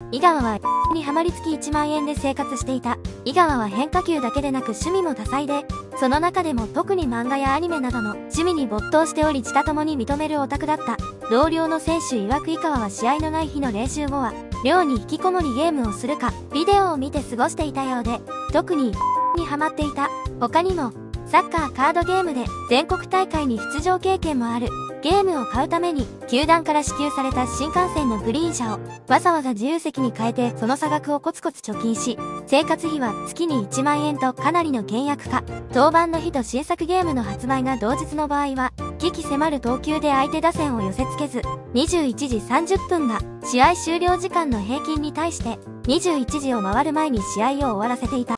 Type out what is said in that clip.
井川はにハマりつき1万円で生活していた。井川は変化球だけでなく趣味も多彩で、その中でも特に漫画やアニメなどの趣味に没頭しており自他ともに認めるオタクだった。同僚の選手曰く井川は試合のない日の練習後は、寮に引きこもりゲームをするか、ビデオを見て過ごしていたようで、特ににハマっていた。他にも、サッカーカードゲームで全国大会に出場経験もある。ゲームを買うために、球団から支給された新幹線のグリーン車を、わざわざ自由席に変えてその差額をコツコツ貯金し、生活費は月に1万円とかなりの倹約家。当番の日と新作ゲームの発売が同日の場合は、鬼気迫る投球で相手打線を寄せ付けず、21時30分が試合終了時間の平均に対して、21時を回る前に試合を終わらせていた。